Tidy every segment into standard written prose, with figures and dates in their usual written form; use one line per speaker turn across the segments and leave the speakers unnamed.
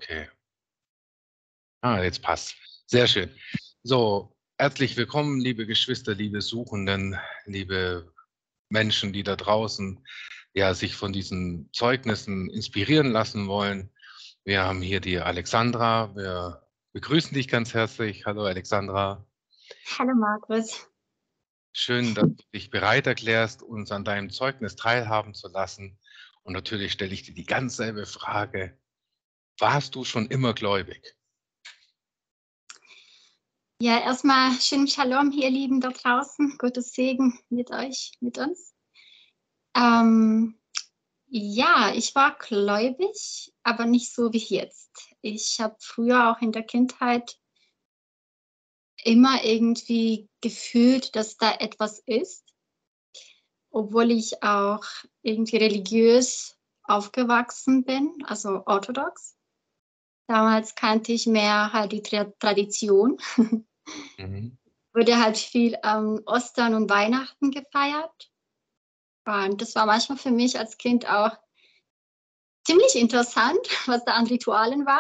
Okay. Jetzt passt. Sehr schön. So, herzlich willkommen, liebe Geschwister, liebe Suchenden, liebe Menschen, die da draußen ja sich von diesen Zeugnissen inspirieren lassen wollen. Wir haben hier die Alexandra. Wir begrüßen dich ganz herzlich. Hallo Alexandra.
Hallo Markus.
Schön, dass du dich bereit erklärst, uns an deinem Zeugnis teilhaben zu lassen. Und natürlich stelle ich dir die ganz selbe Frage. Warst du schon immer gläubig?
Ja, erstmal schönen Shalom, ihr Lieben da draußen. Gottes Segen mit euch, mit uns. Ja, ich war gläubig, aber nicht so wie jetzt. Ich habe früher auch in der Kindheit immer irgendwie gefühlt, dass da etwas ist, obwohl ich auch irgendwie religiös aufgewachsen bin, also orthodox. Damals kannte ich mehr halt die Tradition.
Mhm.
Wurde halt viel Ostern und Weihnachten gefeiert. Und das war manchmal für mich als Kind auch ziemlich interessant, was da an Ritualen waren.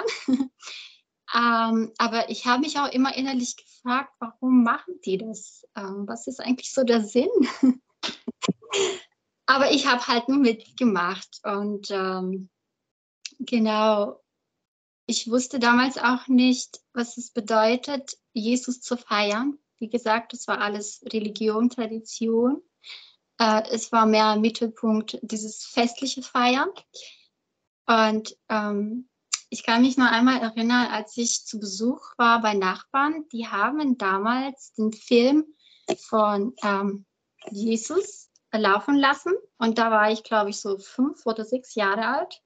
Aber ich habe mich auch immer innerlich gefragt, warum machen die das? Was ist eigentlich so der Sinn? Aber ich habe halt nur mitgemacht. Und genau, ich wusste damals auch nicht, was es bedeutet, Jesus zu feiern. Wie gesagt, das war alles Religion, Tradition. Es war mehr im Mittelpunkt dieses festliche Feiern. Und ich kann mich noch einmal erinnern, als ich zu Besuch war bei Nachbarn, die haben damals den Film von Jesus laufen lassen. Und da war ich, glaube ich, so 5 oder 6 Jahre alt.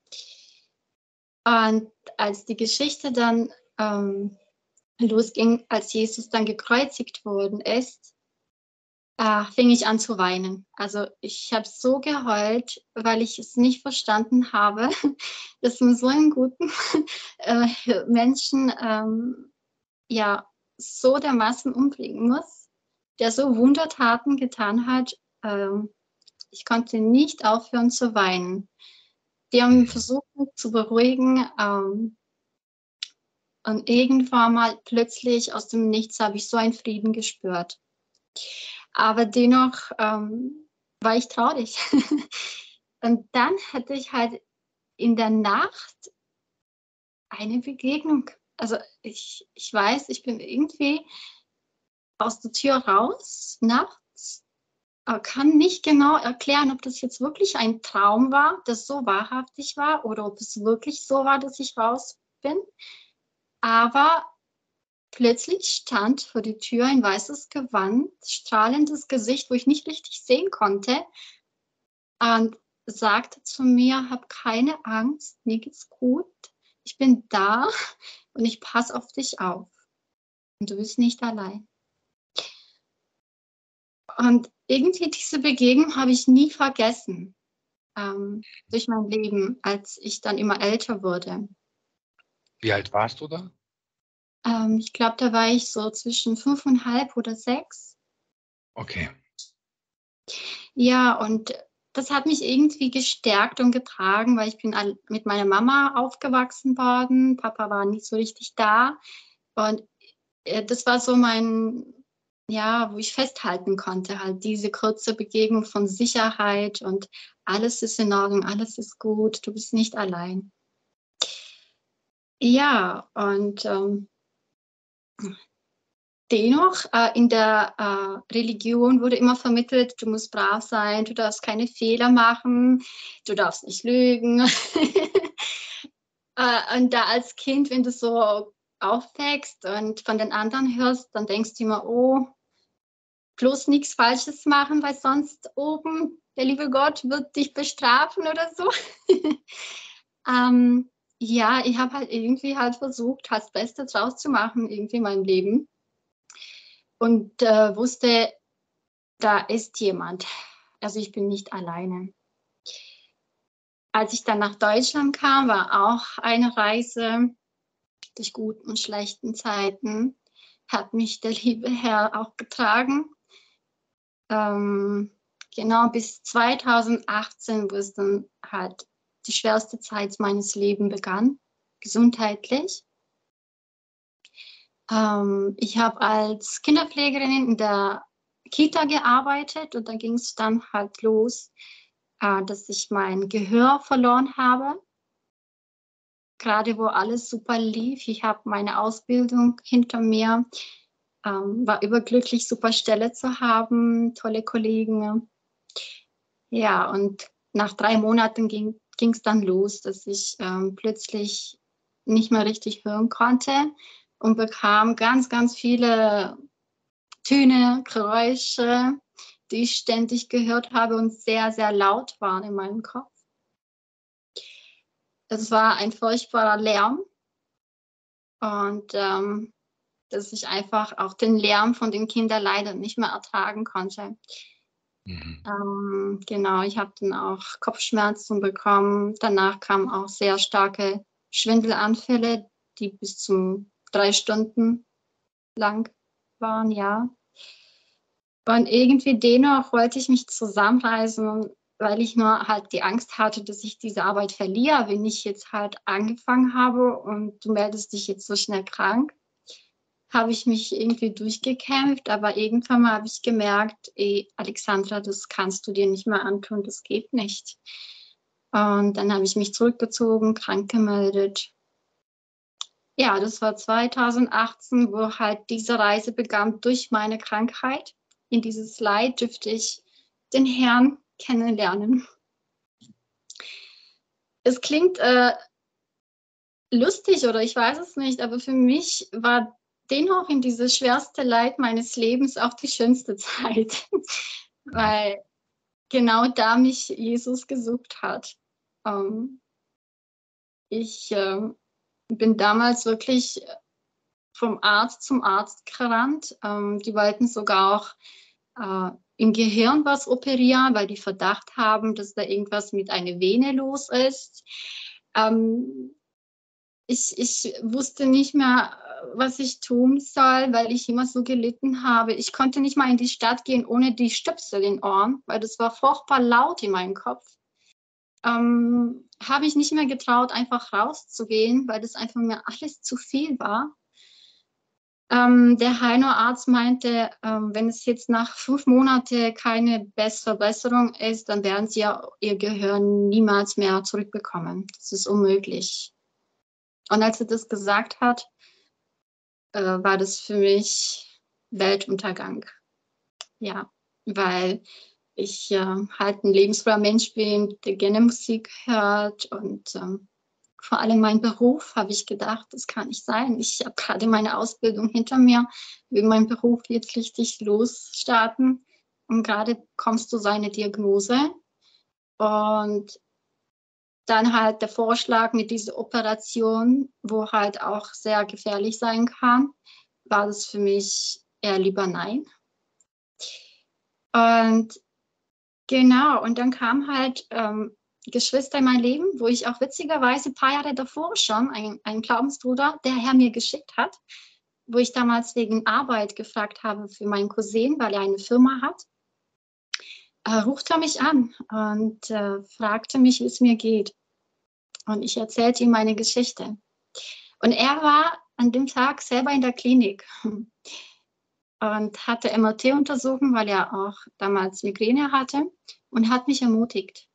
Und als die Geschichte dann losging, als Jesus dann gekreuzigt worden ist, fing ich an zu weinen. Also ich habe so geheult, weil ich es nicht verstanden habe, dass man so einen guten Menschen ja so dermaßen umbringen muss, der so Wundertaten getan hat. Ich konnte nicht aufhören zu weinen. Die haben versucht, mich zu beruhigen. Und irgendwann mal plötzlich aus dem Nichts habe ich so einen Frieden gespürt. Aber dennoch war ich traurig. Und dann hatte ich halt in der Nacht eine Begegnung. Also ich weiß, ich bin irgendwie aus der Tür raus nachts, aber kann nicht genau erklären, ob das jetzt wirklich ein Traum war, das so wahrhaftig war, oder ob es wirklich so war, dass ich raus bin. Aber plötzlich stand vor der Tür ein weißes Gewand, strahlendes Gesicht, wo ich nicht richtig sehen konnte, und sagte zu mir, hab keine Angst, mir geht's gut, ich bin da und ich passe auf dich auf und du bist nicht allein. Und irgendwie diese Begegnung habe ich nie vergessen durch mein Leben, als ich dann immer älter wurde.
Wie alt warst du da?
Ich glaube, da war ich so zwischen 5,5 oder 6.
Okay.
Ja, und das hat mich irgendwie gestärkt und getragen, weil ich bin mit meiner Mama aufgewachsen worden. Papa war nicht so richtig da. Und das war so mein, ja, wo ich festhalten konnte, halt diese kurze Begegnung von Sicherheit und alles ist in Ordnung, alles ist gut, du bist nicht allein. Ja, und dennoch, in der Religion wurde immer vermittelt, du musst brav sein, du darfst keine Fehler machen, du darfst nicht lügen. Und da als Kind, wenn du so aufwächst und von den anderen hörst, dann denkst du immer, oh, bloß nichts Falsches machen, weil sonst oben der liebe Gott wird dich bestrafen oder so. Ja, ich habe halt irgendwie halt versucht, halt das Beste draus zu machen, irgendwie in meinem Leben. Und wusste, da ist jemand. Also ich bin nicht alleine. Als ich dann nach Deutschland kam, war auch eine Reise durch guten und schlechten Zeiten. Hat mich der liebe Herr auch getragen. Genau bis 2018, wo es dann halt die schwerste Zeit meines Lebens begann. gesundheitlich. Ich habe als Kinderpflegerin in der Kita gearbeitet und da ging es dann halt los, dass ich mein Gehör verloren habe. Gerade wo alles super lief. Ich habe meine Ausbildung hinter mir, war überglücklich, super Stelle zu haben, tolle Kollegen. Ja, und nach 3 Monaten ging es dann los, dass ich plötzlich nicht mehr richtig hören konnte und bekam ganz, ganz viele Töne, Geräusche, die ich ständig gehört habe und sehr, sehr laut waren in meinem Kopf. Es war ein furchtbarer Lärm und dass ich einfach auch den Lärm von den Kindern leider nicht mehr ertragen konnte. Genau, ich habe dann auch Kopfschmerzen bekommen. Danach kamen auch sehr starke Schwindelanfälle, die bis zu 3 Stunden lang waren, ja. Und irgendwie dennoch wollte ich mich zusammenreißen, weil ich nur halt die Angst hatte, dass ich diese Arbeit verliere, wenn ich jetzt halt angefangen habe und du meldest dich jetzt so schnell krank. Habe ich mich irgendwie durchgekämpft, aber irgendwann mal habe ich gemerkt, Alexandra, das kannst du dir nicht mehr antun, das geht nicht. Und dann habe ich mich zurückgezogen, krank gemeldet. Ja, das war 2018, wo halt diese Reise begann durch meine Krankheit. In dieses Leid dürfte ich den Herrn kennenlernen. Es klingt lustig oder ich weiß es nicht, aber für mich war dennoch in dieses schwerste Leid meines Lebens auch die schönste Zeit, weil genau da mich Jesus gesucht hat. Ich bin damals wirklich vom Arzt zum Arzt gerannt. Die wollten sogar auch im Gehirn was operieren, weil die Verdacht haben, dass da irgendwas mit einer Vene los ist. Ich wusste nicht mehr, was ich tun soll, weil ich immer so gelitten habe. Ich konnte nicht mal in die Stadt gehen ohne die Stöpsel in den Ohren, weil das war furchtbar laut in meinem Kopf. Habe ich nicht mehr getraut, einfach rauszugehen, weil das einfach mir alles zu viel war. Der Heino-Arzt meinte, wenn es jetzt nach 5 Monaten keine Verbesserung ist, dann werden sie ja ihr Gehirn niemals mehr zurückbekommen. Das ist unmöglich. Und als er das gesagt hat, war das für mich Weltuntergang. Ja, weil ich halt ein lebensfroher Mensch bin, der gerne Musik hört und vor allem mein Beruf, habe ich gedacht, das kann nicht sein. Ich habe gerade meine Ausbildung hinter mir, will meinen Beruf jetzt richtig losstarten und gerade kommst du so eine Diagnose und dann halt der Vorschlag mit dieser Operation, wo halt auch sehr gefährlich sein kann, war das für mich eher lieber nein. Und genau, und dann kam halt Geschwister in mein Leben, wo ich auch witzigerweise ein paar Jahre davor schon einen Glaubensbruder, der Herr mir geschickt hat, wo ich damals wegen Arbeit gefragt habe für meinen Cousin, weil er eine Firma hat, ruft er mich an und fragte mich, wie es mir geht. Und ich erzählte ihm meine Geschichte. Und er war an dem Tag selber in der Klinik und hatte MRT-Untersuchung, weil er auch damals Migräne hatte und hat mich ermutigt.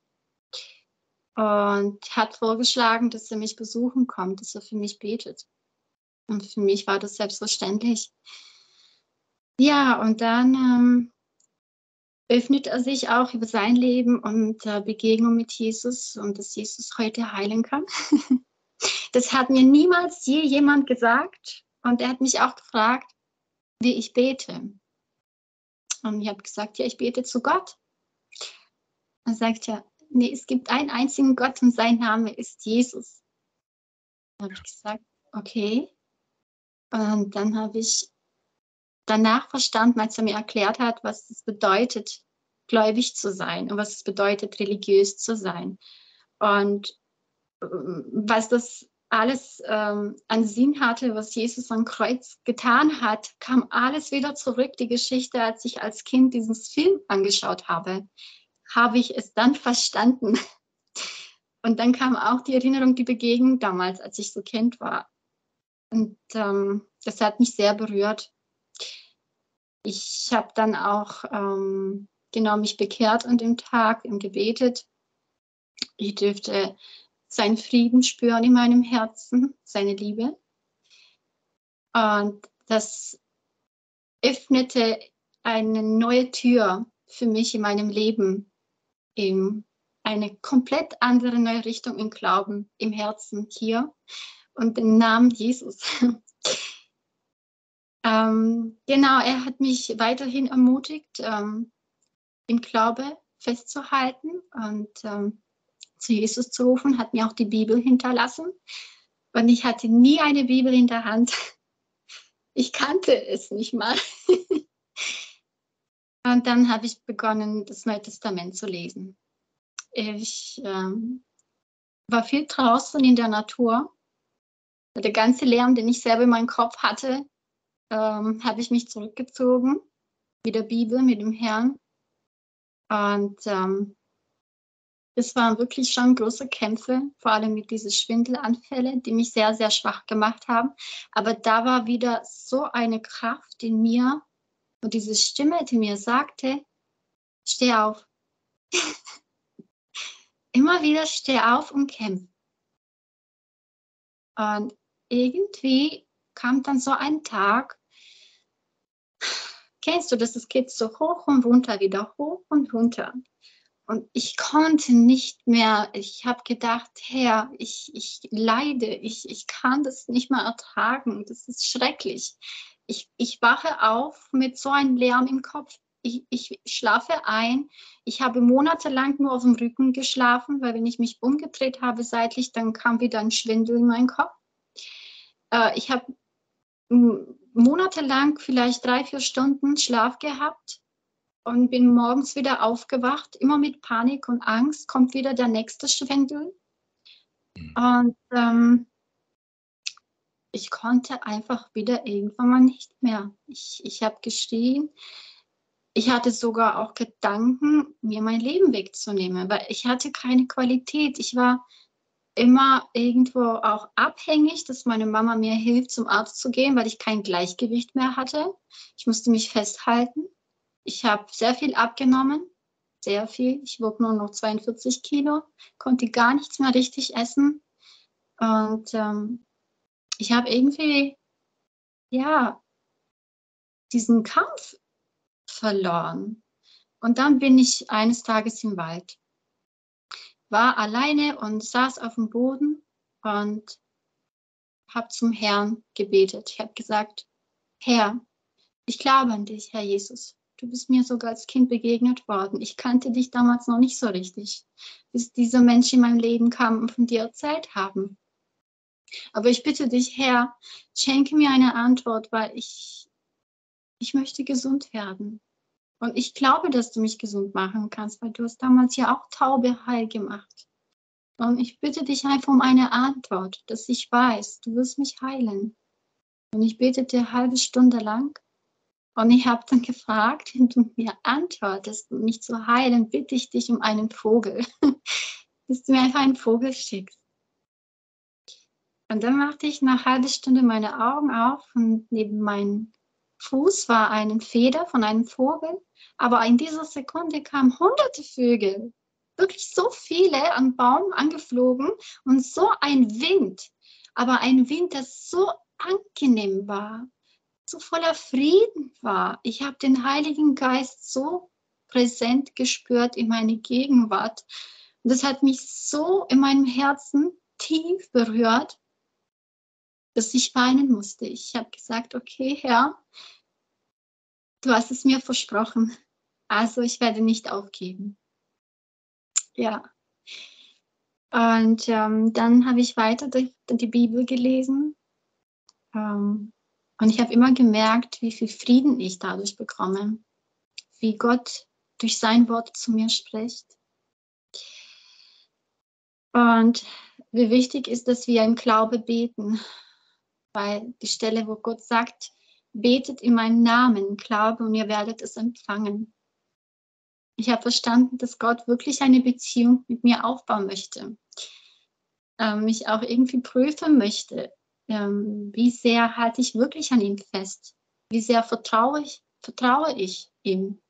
Und hat vorgeschlagen, dass er mich besuchen kommt, dass er für mich betet. Und für mich war das selbstverständlich. Ja, und dann öffnet er sich auch über sein Leben und Begegnung mit Jesus und dass Jesus heute heilen kann. Das hat mir niemals je jemand gesagt. Und er hat mich auch gefragt, wie ich bete. Und ich habe gesagt, ja, ich bete zu Gott. Er sagt ja, nee, es gibt einen einzigen Gott und sein Name ist Jesus. Da habe ich gesagt, okay. Und dann habe ich danach verstanden, als er mir erklärt hat, was es bedeutet, gläubig zu sein und was es bedeutet, religiös zu sein. Und was das alles an Sinn hatte, was Jesus am Kreuz getan hat, kam alles wieder zurück. Die Geschichte, als ich als Kind diesen Film angeschaut habe, habe ich es dann verstanden. Und dann kam auch die Erinnerung, die Begegnung damals, als ich so Kind war. Und das hat mich sehr berührt. Ich habe dann auch mich bekehrt an dem Tag und gebetet. Ich dürfte seinen Frieden spüren in meinem Herzen, seine Liebe. Und das öffnete eine neue Tür für mich in meinem Leben, in eine komplett andere neue Richtung im Glauben, im Herzen hier und den Namen Jesus. Genau, er hat mich weiterhin ermutigt, im Glaube festzuhalten und zu Jesus zu rufen, hat mir auch die Bibel hinterlassen. Und ich hatte nie eine Bibel in der Hand. Ich kannte es nicht mal. Und dann habe ich begonnen, das Neue Testament zu lesen. Ich war viel draußen in der Natur. Der ganze Lärm, den ich selber in meinem Kopf hatte, habe ich mich zurückgezogen mit der Bibel, mit dem Herrn. Und es waren wirklich schon große Kämpfe, vor allem mit diesen Schwindelanfällen, die mich sehr, sehr schwach gemacht haben. Aber da war wieder so eine Kraft in mir und diese Stimme, die mir sagte, steh auf. Immer wieder steh auf und kämpf. Und irgendwie kam dann so ein Tag, kennst du das, es geht so hoch und runter, wieder hoch und runter. Und ich konnte nicht mehr, ich habe gedacht, Herr, ich leide, ich kann das nicht mehr ertragen, das ist schrecklich. Ich wache auf mit so einem Lärm im Kopf. Ich schlafe ein. Ich habe monatelang nur auf dem Rücken geschlafen, weil wenn ich mich umgedreht habe seitlich, dann kam wieder ein Schwindel in meinen Kopf. Ich habe monatelang vielleicht 3-4 Stunden Schlaf gehabt und bin morgens wieder aufgewacht, immer mit Panik und Angst, kommt wieder der nächste Schwindel. Und ich konnte einfach wieder irgendwann mal nicht mehr. Ich habe geschrien. Ich hatte sogar auch Gedanken, mir mein Leben wegzunehmen, weil ich hatte keine Qualität. Ich war immer irgendwo auch abhängig, dass meine Mama mir hilft, zum Arzt zu gehen, weil ich kein Gleichgewicht mehr hatte. Ich musste mich festhalten. Ich habe sehr viel abgenommen, sehr viel. Ich wog nur noch 42 Kilo, konnte gar nichts mehr richtig essen. Und ich habe irgendwie, ja, diesen Kampf verloren. Und dann bin ich eines Tages im Wald, war alleine und saß auf dem Boden und habe zum Herrn gebetet. Ich habe gesagt, Herr, ich glaube an dich, Herr Jesus. Du bist mir sogar als Kind begegnet worden. Ich kannte dich damals noch nicht so richtig, bis diese Menschen in meinem Leben kamen und von dir erzählt haben. Aber ich bitte dich, Herr, schenke mir eine Antwort, weil ich möchte gesund werden. Und ich glaube, dass du mich gesund machen kannst, weil du hast damals ja auch Taube heil gemacht. Und ich bitte dich einfach um eine Antwort, dass ich weiß, du wirst mich heilen. Und ich betete eine halbe Stunde lang. Und ich habe dann gefragt, wenn du mir antwortest, um mich zu heilen, bitte ich dich um einen Vogel. Dass du mir einfach einen Vogel schickst. Und dann machte ich nach einer halben Stunde meine Augen auf und neben meinem Fuß war eine Feder von einem Vogel. Aber in dieser Sekunde kamen hunderte Vögel, wirklich so viele am Baum angeflogen und so ein Wind. Aber ein Wind, der so angenehm war, so voller Frieden war. Ich habe den Heiligen Geist so präsent gespürt in meine Gegenwart. Und das hat mich so in meinem Herzen tief berührt, dass ich weinen musste. Ich habe gesagt, okay, Herr, du hast es mir versprochen. Also ich werde nicht aufgeben. Ja. Und dann habe ich weiter die Bibel gelesen. Und ich habe immer gemerkt, wie viel Frieden ich dadurch bekomme. Wie Gott durch sein Wort zu mir spricht. Und wie wichtig ist, dass wir im Glaube beten. Weil die Stelle, wo Gott sagt, betet in meinem Namen, glaube und ihr werdet es empfangen. Ich habe verstanden, dass Gott wirklich eine Beziehung mit mir aufbauen möchte. mich auch irgendwie prüfen möchte. Wie sehr halte ich wirklich an ihm fest? Wie sehr vertraue ich ihm?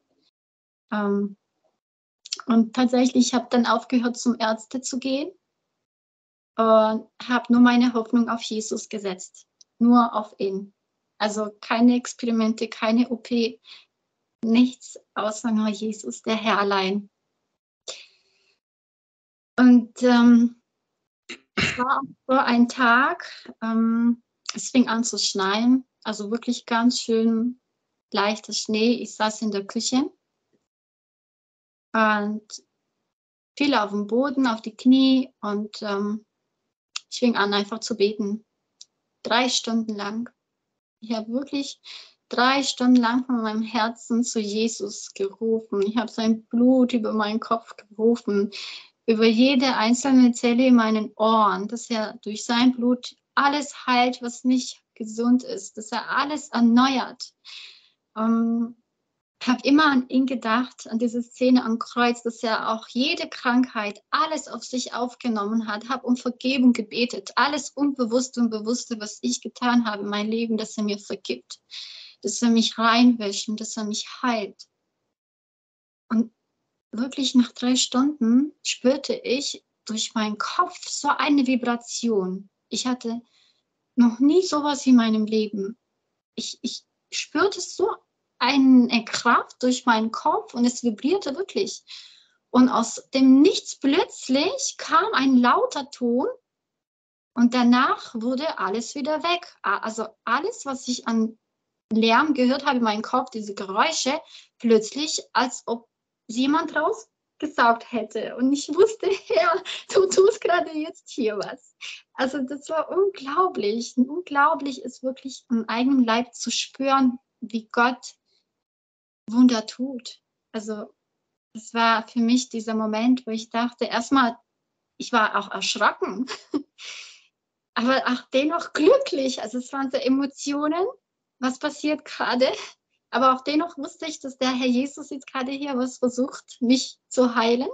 Und tatsächlich, ich habe dann aufgehört, zum Ärzte zu gehen und habe nur meine Hoffnung auf Jesus gesetzt. Nur auf ihn. Also keine Experimente, keine OP, nichts außer nur Jesus, der Herr allein. Und es war so ein Tag, es fing an zu schneien, also wirklich ganz schön leichter Schnee. Ich saß in der Küche und fiel auf den Boden, auf die Knie und ich fing an einfach zu beten. 3 Stunden lang. Ich habe wirklich 3 Stunden lang von meinem Herzen zu Jesus gerufen. Ich habe sein Blut über meinen Kopf gerufen, über jede einzelne Zelle in meinen Ohren, dass er durch sein Blut alles heilt, was nicht gesund ist, dass er alles erneuert. Ich habe immer an ihn gedacht, an diese Szene am Kreuz, dass er auch jede Krankheit, alles auf sich aufgenommen hat, habe um Vergebung gebetet, alles Unbewusste und Bewusste, was ich getan habe in meinem Leben, dass er mir vergibt, dass er mich reinwäscht und dass er mich heilt. Und wirklich nach 3 Stunden spürte ich durch meinen Kopf so eine Vibration. Ich hatte noch nie sowas in meinem Leben. Ich spürte so eine Kraft durch meinen Kopf und es vibrierte wirklich. Und aus dem Nichts plötzlich kam ein lauter Ton und danach wurde alles wieder weg. Also alles, was ich an Lärm gehört habe in meinem Kopf, diese Geräusche, plötzlich, als ob jemand rausgesaugt hätte. Und ich wusste, Herr, du tust gerade jetzt hier was. Also das war unglaublich. Unglaublich ist wirklich im eigenen Leib zu spüren, wie Gott Wunder tut. Also es war für mich dieser Moment, wo ich dachte, erstmal, ich war auch erschrocken, aber auch dennoch glücklich. Also es waren so Emotionen, was passiert gerade? Aber auch dennoch wusste ich, dass der Herr Jesus jetzt gerade hier was versucht, mich zu heilen.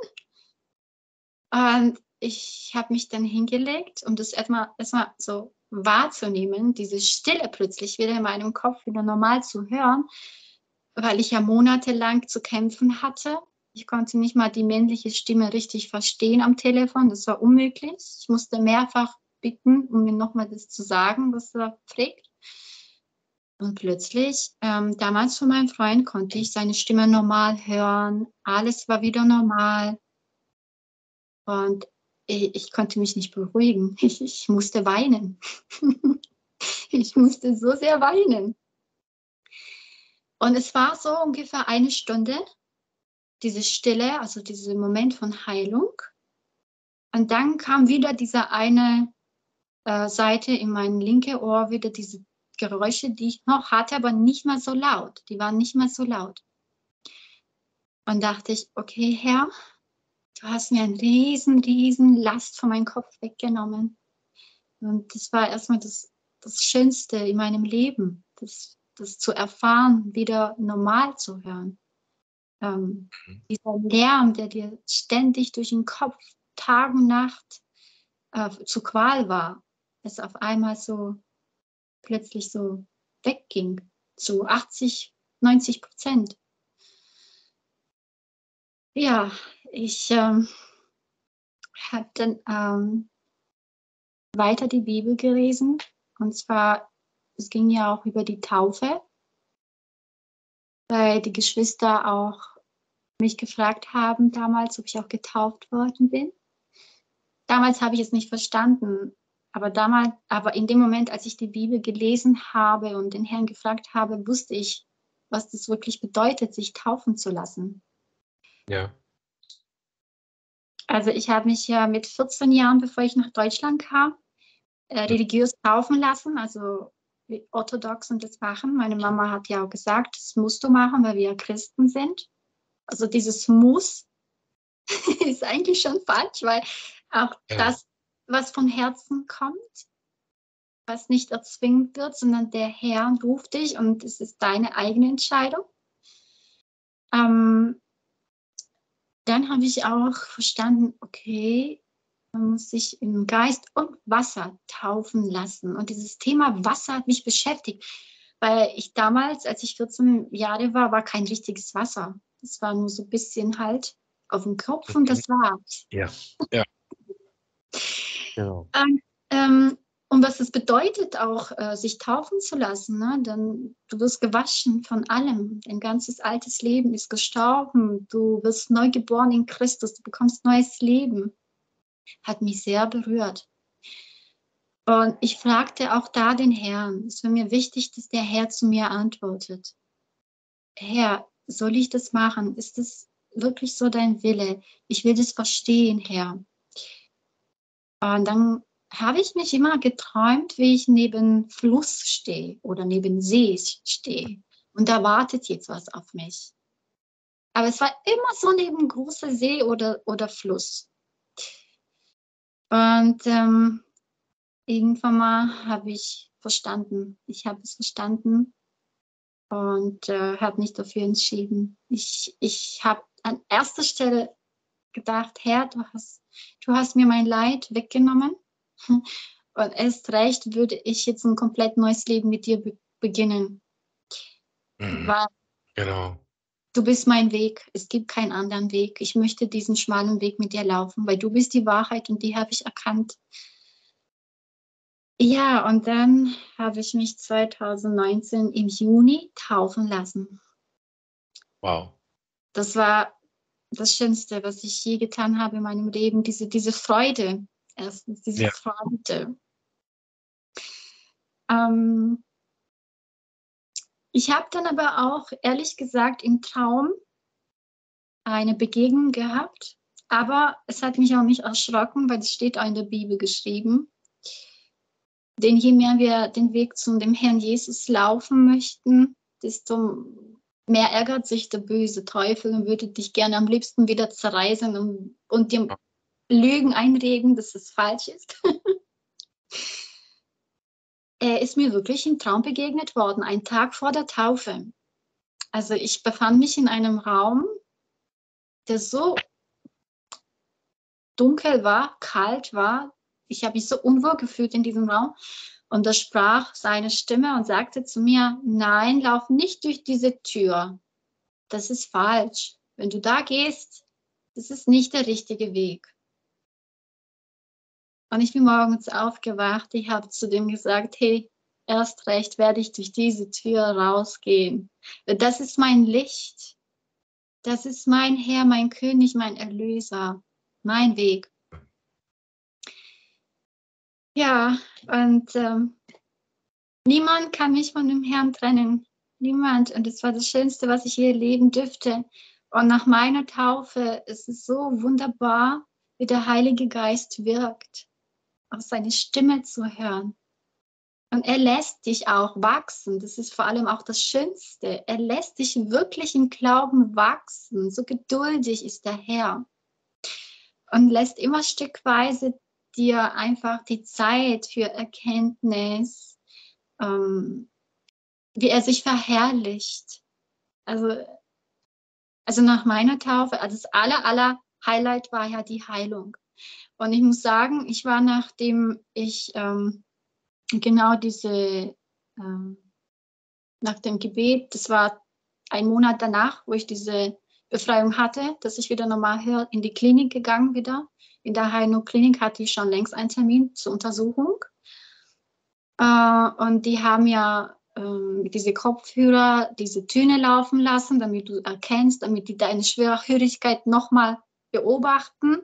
Und ich habe mich dann hingelegt, um das erstmal so wahrzunehmen, diese Stille plötzlich wieder in meinem Kopf wieder normal zu hören, weil ich ja monatelang zu kämpfen hatte. Ich konnte nicht mal die männliche Stimme richtig verstehen am Telefon. Das war unmöglich. Ich musste mehrfach bitten, um mir nochmal das zu sagen, was er fragt. Und plötzlich, damals von meinem Freund, konnte ich seine Stimme normal hören. Alles war wieder normal. Und ich konnte mich nicht beruhigen. Ich musste weinen. Ich musste so sehr weinen. Und es war so ungefähr 1 Stunde, diese Stille, also dieser Moment von Heilung. Und dann kam wieder diese eine Seite in mein linke Ohr, wieder diese Geräusche, die ich noch hatte, aber nicht mehr so laut. Die waren nicht mehr so laut. Und dachte ich, okay, Herr, du hast mir eine riesen Last von meinem Kopf weggenommen. Und das war erstmal das Schönste in meinem Leben, das zu erfahren, wieder normal zu hören. Dieser Lärm, der dir ständig durch den Kopf Tag und Nacht zu Qual war, ist auf einmal so plötzlich so wegging, zu 80-90%. Ja, ich habe dann weiter die Bibel gelesen. Und zwar, es ging ja auch über die Taufe, weil die Geschwister auch mich gefragt haben damals, ob ich auch getauft worden bin. Damals habe ich es nicht verstanden, aber in dem Moment, als ich die Bibel gelesen habe und den Herrn gefragt habe, wusste ich, was das wirklich bedeutet, sich taufen zu lassen.
Ja.
Also ich habe mich ja mit 14 Jahren, bevor ich nach Deutschland kam, religiös taufen lassen, also wie Orthodoxen das machen. Meine Mama hat ja auch gesagt, das musst du machen, weil wir ja Christen sind. Also dieses Muss ist eigentlich schon falsch, weil auch das, was von Herzen kommt, was nicht erzwingt wird, sondern der Herr ruft dich und es ist deine eigene Entscheidung. Dann habe ich auch verstanden, okay, Man muss sich im Geist und Wasser taufen lassen. Und dieses Thema Wasser hat mich beschäftigt, weil ich damals, als ich 14 Jahre war, war kein richtiges Wasser. Es war nur so ein bisschen halt auf dem Kopf und
Mhm.
das war's.
Ja, ja, genau.
Ähm, ähm, und was es bedeutet, auch sich taufen zu lassen, ne? Dann, du wirst gewaschen von allem. Dein ganzes altes Leben ist gestorben. Du wirst neu geboren in Christus. Du bekommst neues Leben. Hat mich sehr berührt. Und ich fragte auch da den Herrn. Es war mir wichtig, dass der Herr zu mir antwortet. Herr, soll ich das machen? Ist das wirklich so dein Wille? Ich will das verstehen, Herr. Und dann habe ich mich immer geträumt, wie ich neben Fluss stehe oder neben See stehe. Und da wartet jetzt was auf mich. Aber es war immer so neben großer See oder Fluss. Und irgendwann mal habe ich verstanden. Ich habe es verstanden und habe mich dafür entschieden. Ich habe an erster Stelle gedacht, Herr, du hast mir mein Leid weggenommen. Und erst recht würde ich jetzt ein komplett neues Leben mit dir beginnen.
Mhm.
Weil
Genau.
du bist mein Weg. Es gibt keinen anderen Weg. Ich möchte diesen schmalen Weg mit dir laufen, weil du bist die Wahrheit und die habe ich erkannt. Ja, und dann habe ich mich 2019 im Juni taufen lassen.
Wow.
Das war das Schönste, was ich je getan habe in meinem Leben. Diese Freude. Erstens diese
Ja.
Freude. Ähm, Ich habe dann aber auch, ehrlich gesagt, im Traum eine Begegnung gehabt. Aber es hat mich auch nicht erschrocken, weil es steht auch in der Bibel geschrieben. Denn je mehr wir den Weg zu dem Herrn Jesus laufen möchten, desto mehr ärgert sich der böse Teufel und würde dich gerne am liebsten wieder zerreißen und dir Lügen einreden, dass es falsch ist. Er ist mir wirklich im Traum begegnet worden, einen Tag vor der Taufe. Also ich befand mich in einem Raum, der so dunkel war, kalt war. Ich habe mich so unwohl gefühlt in diesem Raum. Und da sprach seine Stimme und sagte zu mir, nein, lauf nicht durch diese Tür. Das ist falsch. Wenn du da gehst, das ist nicht der richtige Weg. Und ich bin morgens aufgewacht. Ich habe zu dem gesagt, hey, erst recht werde ich durch diese Tür rausgehen. Das ist mein Licht. Das ist mein Herr, mein König, mein Erlöser, mein Weg. Ja, und niemand kann mich von dem Herrn trennen. Niemand. Und es war das Schönste, was ich je erleben dürfte. Und nach meiner Taufe ist es so wunderbar, wie der Heilige Geist wirkt, auch seine Stimme zu hören. Und er lässt dich auch wachsen. Das ist vor allem auch das Schönste. Er lässt dich wirklich im Glauben wachsen. So geduldig ist der Herr. Und lässt immer stückweise dir einfach die Zeit für Erkenntnis, wie er sich verherrlicht. Also, also nach meiner Taufe, also das aller Highlight war ja die Heilung. Und ich muss sagen, ich war, nachdem ich genau nach dem Gebet, das war ein Monat danach, wo ich diese Befreiung hatte, dass ich wieder normal in die Klinik gegangen wieder. In der Heilung-Klinik hatte ich schon längst einen Termin zur Untersuchung. Und die haben ja diese Kopfhörer, diese Töne laufen lassen, damit du erkennst, damit die deine Schwerhörigkeit nochmal beobachten.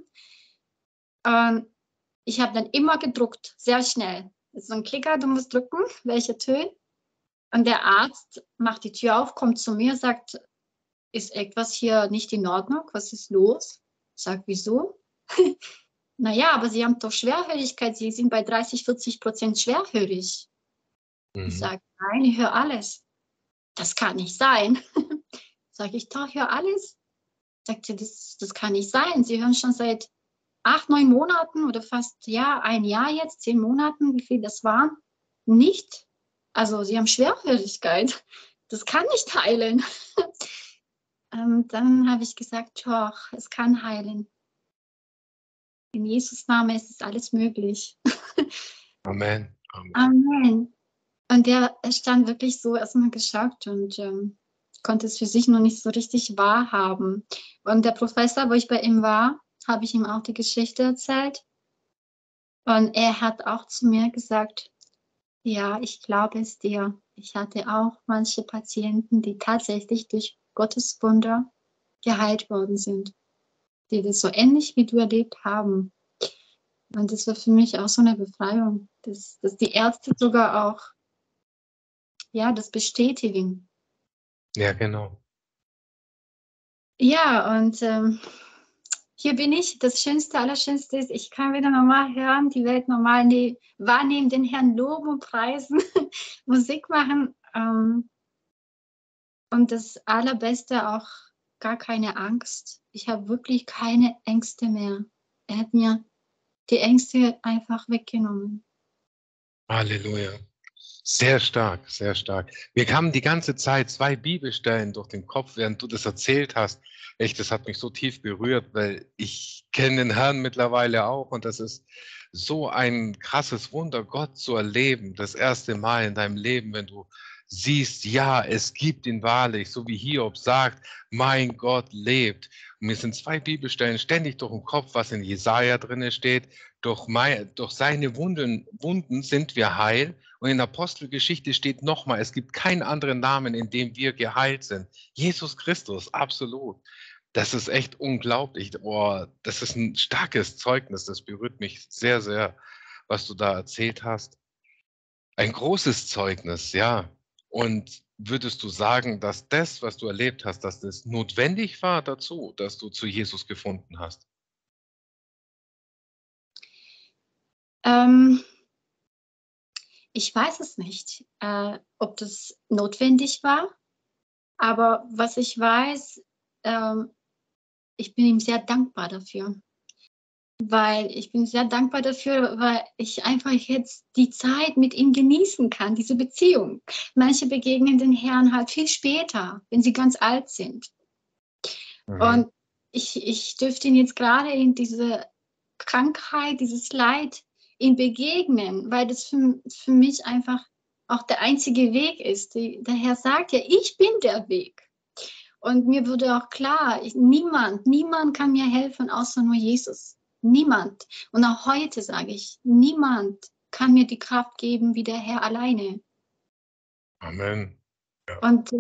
Ich habe dann immer gedruckt, sehr schnell. Das ist so ein Klicker, du musst drücken, welche Töne. Und der Arzt macht die Tür auf, kommt zu mir, sagt, ist etwas hier nicht in Ordnung? Was ist los? Ich sage, wieso? Naja, aber Sie haben doch Schwerhörigkeit, Sie sind bei 30-40% schwerhörig. Ich
Mhm.
sage, nein, ich höre alles. Das kann nicht sein. Sage ich, doch, ich höre alles. Sagt sie, das kann nicht sein. Sie hören schon seit 8, 9 Monaten oder fast ja, ein Jahr jetzt, 10 Monaten, wie viel das waren, nicht. Also Sie haben Schwerhörigkeit. Das kann nicht heilen. Dann habe ich gesagt, doch, es kann heilen. In Jesus' Namen ist es alles möglich.
Amen. Amen.
Amen. Und er stand wirklich so erstmal geschockt und konnte es für sich noch nicht so richtig wahrhaben. Und der Professor, wo ich bei ihm war, habe ich ihm auch die Geschichte erzählt. Und er hat auch zu mir gesagt, ja, ich glaube es dir. Ich hatte auch manche Patienten, die tatsächlich durch Gottes Wunder geheilt worden sind, die das so ähnlich wie du erlebt haben. Und das war für mich auch so eine Befreiung, dass die Ärzte sogar auch ja, das bestätigen.
Ja, genau.
Ja, und hier bin ich. Das Schönste, Allerschönste ist, ich kann wieder normal hören, die Welt normal wahrnehmen, den Herrn loben und preisen, Musik machen. Und das Allerbeste auch gar keine Angst. Ich habe wirklich keine Ängste mehr. Er hat mir die Ängste einfach weggenommen.
Halleluja. Sehr stark, sehr stark. Mir kamen die ganze Zeit 2 Bibelstellen durch den Kopf, während du das erzählt hast. Echt, das hat mich so tief berührt, weil ich kenne den Herrn mittlerweile auch und das ist so ein krasses Wunder, Gott zu erleben, das erste Mal in deinem Leben, wenn du siehst, ja, es gibt ihn wahrlich, so wie Hiob sagt, mein Gott lebt. Und mir sind 2 Bibelstellen ständig durch den Kopf, was in Jesaja drinne steht, durch seine Wunden sind wir heil. Und in der Apostelgeschichte steht nochmal, es gibt keinen anderen Namen, in dem wir geheilt sind. Jesus Christus, absolut. Das ist echt unglaublich. Oh, das ist ein starkes Zeugnis. Das berührt mich sehr, sehr, was du da erzählt hast. Ein großes Zeugnis, ja. Und würdest du sagen, dass das, was du erlebt hast, dass das notwendig war dazu, dass du zu Jesus gefunden hast?
Ich weiß es nicht, ob das notwendig war, aber was ich weiß, ich bin ihm sehr dankbar dafür. Weil ich bin sehr dankbar dafür, weil ich einfach jetzt die Zeit mit ihm genießen kann, diese Beziehung. Manche begegnen den Herrn halt viel später, wenn sie ganz alt sind.
Mhm.
Und ich dürfte ihn jetzt gerade in diese Krankheit, dieses Leid ihm begegnen, weil das für mich einfach auch der einzige Weg ist. Der Herr sagt ja, ich bin der Weg. Und mir wurde auch klar, niemand kann mir helfen, außer nur Jesus. Niemand. Und auch heute sage ich, niemand kann mir die Kraft geben wie der Herr alleine.
Amen. Ja.
Und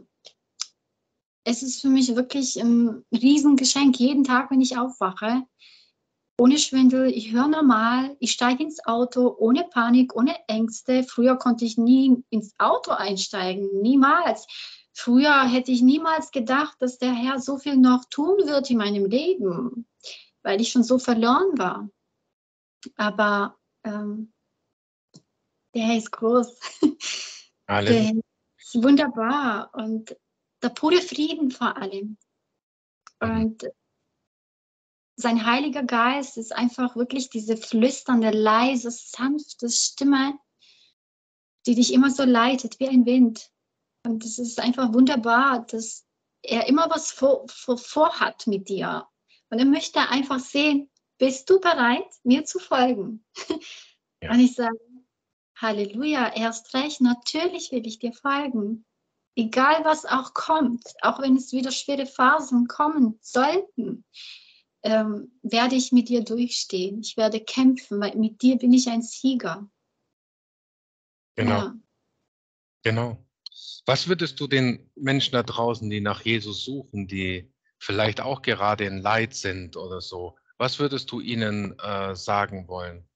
es ist für mich wirklich ein Riesengeschenk, jeden Tag, wenn ich aufwache, ohne Schwindel, ich höre normal, ich steige ins Auto, ohne Panik, ohne Ängste. Früher konnte ich nie ins Auto einsteigen, niemals. Früher hätte ich niemals gedacht, dass der Herr so viel noch tun wird in meinem Leben, weil ich schon so verloren war. Aber der Herr ist groß, der
Halleluja.
Herr ist wunderbar und der pure Frieden vor allem.
Mhm.
Und sein Heiliger Geist ist einfach wirklich diese flüsternde, leise, sanfte Stimme, die dich immer so leitet wie ein Wind. Und es ist einfach wunderbar, dass er immer was vorhat mit dir. Und er möchte einfach sehen, bist du bereit, mir zu folgen?
Ja,
Und ich sage, Halleluja, erst recht, natürlich will ich dir folgen. Egal was auch kommt, auch wenn es wieder schwere Phasen kommen sollten, werde ich mit dir durchstehen. Ich werde kämpfen, weil mit dir bin ich ein Sieger.
genau,
Ja.
genau. Was würdest du den Menschen da draußen, die nach Jesus suchen, die vielleicht auch gerade in Leid sind oder so, was würdest du ihnen sagen wollen?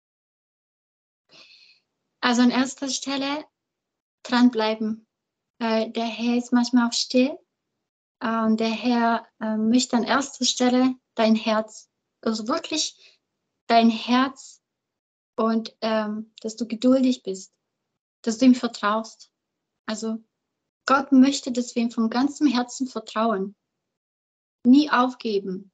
Also an erster Stelle dranbleiben. Der Herr ist manchmal auch still. Der Herr möchte an erster Stelle dein Herz, also wirklich dein Herz und dass du geduldig bist, dass du ihm vertraust. Also Gott möchte, dass wir ihm von ganzem Herzen vertrauen, nie aufgeben.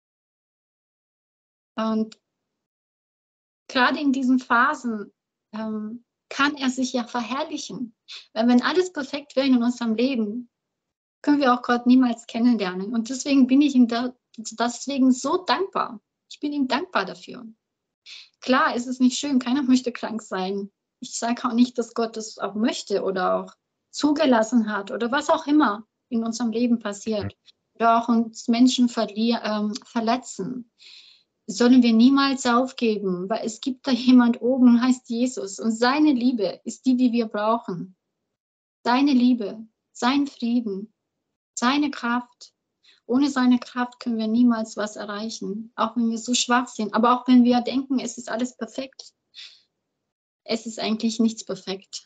Und gerade in diesen Phasen kann er sich ja verherrlichen. Weil wenn alles perfekt wäre in unserem Leben, können wir auch Gott niemals kennenlernen. Und deswegen bin ich ihm deswegen so dankbar. Ich bin ihm dankbar dafür. Klar, ist es nicht schön, keiner möchte krank sein. Ich sage auch nicht, dass Gott das auch möchte oder auch zugelassen hat oder was auch immer in unserem Leben passiert. Oder auch uns Menschen verletzen. Sollen wir niemals aufgeben, weil es gibt da jemand oben, heißt Jesus. Und seine Liebe ist die, die wir brauchen. Seine Liebe, sein Frieden, seine Kraft. Ohne seine Kraft können wir niemals was erreichen, auch wenn wir so schwach sind. Aber auch wenn wir denken, es ist alles perfekt. Es ist eigentlich nichts perfekt.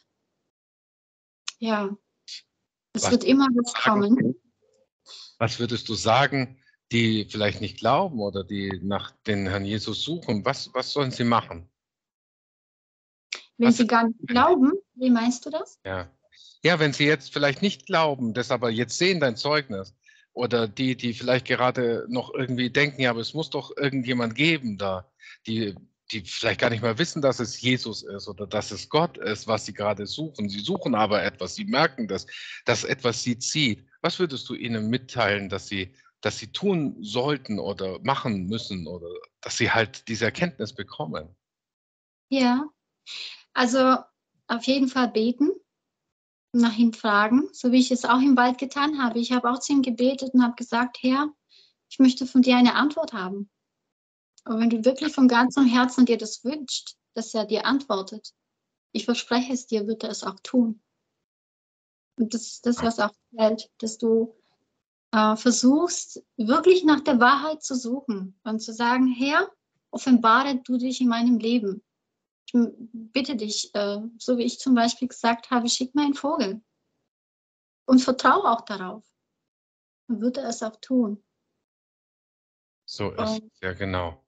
Ja, es wird immer was kommen.
Was würdest du sagen, die vielleicht nicht glauben oder die nach den Herrn Jesus suchen? Was sollen sie machen?
Wenn sie gar nicht glauben, wie meinst du das?
Ja. Ja, wenn sie jetzt vielleicht nicht glauben, das aber jetzt sehen, dein Zeugnis, oder die vielleicht gerade noch irgendwie denken, ja, aber es muss doch irgendjemand geben da, die vielleicht gar nicht mehr wissen, dass es Jesus ist oder dass es Gott ist, was sie gerade suchen. Sie suchen aber etwas, sie merken das, dass etwas sie zieht. Was würdest du ihnen mitteilen, dass sie tun sollten oder machen müssen oder dass sie halt diese Erkenntnis bekommen?
Ja, also auf jeden Fall beten, nach ihm fragen, so wie ich es auch im Wald getan habe. Ich habe auch zu ihm gebetet und habe gesagt, Herr, ich möchte von dir eine Antwort haben. Und wenn du wirklich von ganzem Herzen dir das wünschst, dass er dir antwortet, ich verspreche es dir, wird er es auch tun. Und das ist das, was auch zählt, dass du versuchst, wirklich nach der Wahrheit zu suchen und zu sagen, Herr, offenbare du dich in meinem Leben. Ich bitte dich, so wie ich zum Beispiel gesagt habe, schick mir einen Vogel und vertraue auch darauf. Dann wird er es auch tun.
So ist es, ja genau.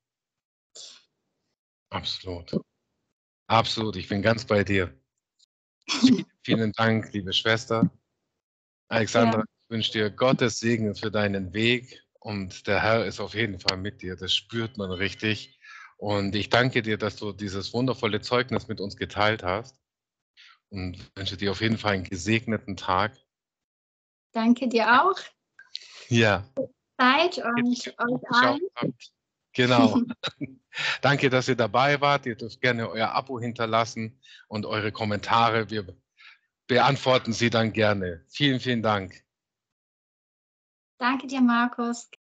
Absolut. Absolut, ich bin ganz bei dir. Vielen Dank, liebe Schwester. Alexandra,
Ja,
ich wünsche dir Gottes Segen für deinen Weg und der Herr ist auf jeden Fall mit dir. Das spürt man richtig. Und ich danke dir, dass du dieses wundervolle Zeugnis mit uns geteilt hast und wünsche dir auf jeden Fall einen gesegneten Tag.
danke dir auch.
Ja.
Zeit und euch allen.
Genau. Danke, dass ihr dabei wart. Ihr dürft gerne euer Abo hinterlassen und eure Kommentare. Wir beantworten sie dann gerne. Vielen Dank.
Danke dir, Markus.